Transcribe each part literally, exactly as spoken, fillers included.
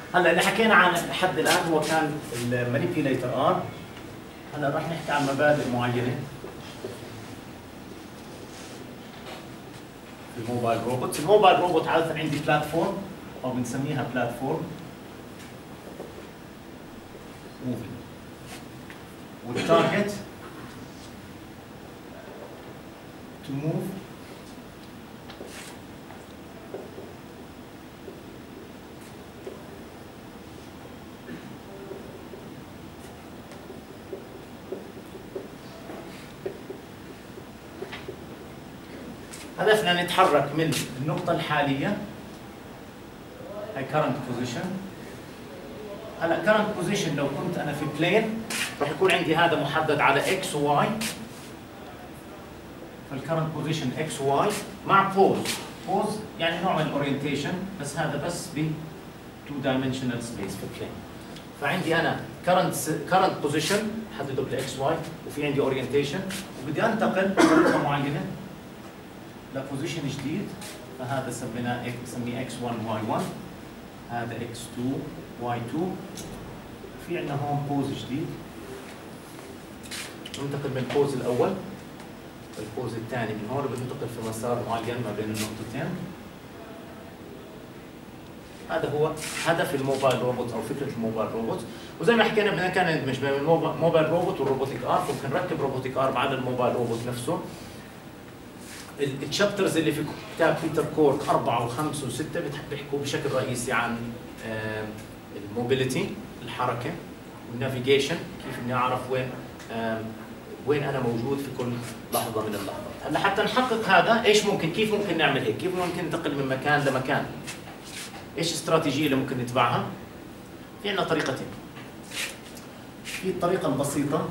هلا اللي حكينا عن لحد الان هو كان المانيبيوليتر ار. هلا راح نحكي عن مبادئ معينه في الموبايل روبوت. الموبايل روبوت عاده عندي بلاتفورم او بنسميها بلاتفورم موفينج، والتارجت to move هدفنا نتحرك من النقطة الحالية هي current position. هلا current position لو كنت أنا في بلين راح يكون عندي هذا محدد على x و y، فالكرنت بوزيشن x و y مع pose. pose يعني نوع من الاورينتيشن، بس هذا بس ب two dimensional space في بلين. فعندي أنا current current position حدده بالx y، وفي عندي orientation، وبدي أنتقل بطريقة معينة لبوزيشن جديد، فهذا سميناه بسميه x one y one، هذا x two y two. في عندنا هون بوز جديد، ننتقل من البوز الأول للبوز الثاني من هون، وبننتقل في مسار معين ما بين النقطتين. هذا هو هدف الموبايل روبوت او فكره الموبايل روبوت. وزي ما حكينا بدنا كان ندمج بين الموبايل روبوت والروبوتيك ارم، ممكن نركب روبوتيك ارم على الموبايل روبوت نفسه. التشابترز اللي في كتاب بيتر كورك أربعة وخمسة وستة بيحكوا بشكل رئيسي عن الموبيليتي، الحركة، والنافيجيشن، كيف بدي اعرف وين وين انا موجود في كل لحظة من اللحظات. هلا حتى نحقق هذا ايش ممكن كيف ممكن نعمل هيك؟ كيف ممكن ننتقل من مكان لمكان؟ ايش الاستراتيجية اللي ممكن نتبعها؟ في عندنا طريقتين. في الطريقة البسيطة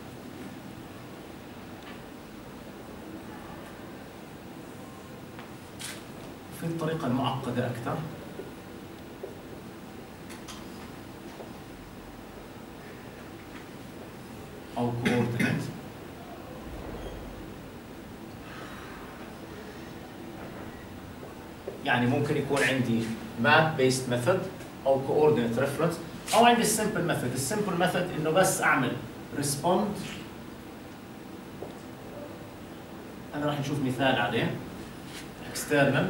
في الطريقة المعقدة أكثر. أو coordinate. يعني ممكن يكون عندي map based method أو coordinate reference، أو عندي simple method. الsimple method إنه بس أعمل respond. أنا راح نشوف مثال عليه. external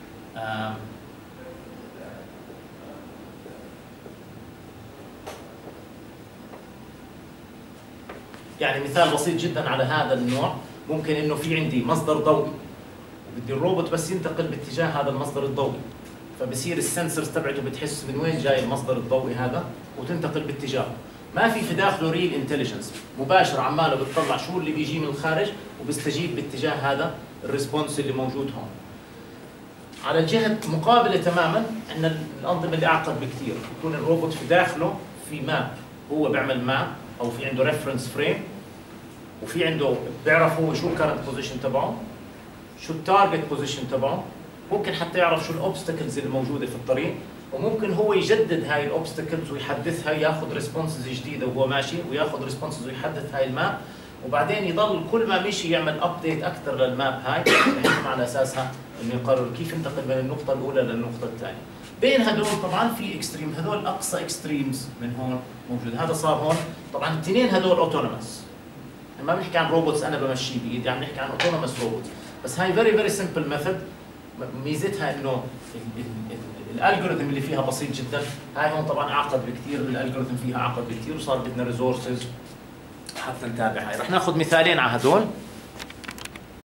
يعني مثال بسيط جدا على هذا النوع، ممكن انه في عندي مصدر ضوئي بدي الروبوت بس ينتقل باتجاه هذا المصدر الضوئي، فبصير السنسورز تبعته بتحس من وين جاي المصدر الضوئي هذا وتنتقل باتجاهه. ما في في داخله ريل انتليجنس مباشر عماله بتطلع شو اللي بيجي من الخارج وبيستجيب باتجاه هذا الريسبونس اللي موجود هون. على الجهة مقابلة تماما عندنا الأنظمة اللي أعقد بكثير، يكون الروبوت في داخله في ماب، هو بيعمل ماب أو في عنده ريفرنس فريم، وفي عنده بيعرف هو شو الكرنت بوزيشن تبعه، شو التارجت بوزيشن تبعه، ممكن حتى يعرف شو الأوبستكلز اللي موجودة في الطريق، وممكن هو يجدد هاي الأوبستكلز ويحدثها، ياخذ ريسبونسز جديدة وهو ماشي، وياخذ ريسبونسز ويحدث هاي الماب، وبعدين يضل كل ما مشي يعمل ابديت اكثر للماب هاي بحيث على اساسها انه يقرر كيف ينتقل من النقطه الاولى للنقطه الثانيه. بين هدول طبعا في اكستريم، هدول اقصى اكستريمز من هون موجود. هذا صار هون طبعا الاثنين هدول اوتونوموس، ما بنحكي عن روبوتس انا بمشيه بايدي، عم نحكي عن اوتونوموس روبوتس. بس هاي فيري فيري سمبل ميثود، ميزتها انه الالجوريثم اللي فيها بسيط جدا. هاي هون طبعا اعقد بكثير، الالجوريثم فيها اعقد بكثير وصار بدنا ريسورسز حتى نتابع. هاي رح ناخذ مثالين على هدول.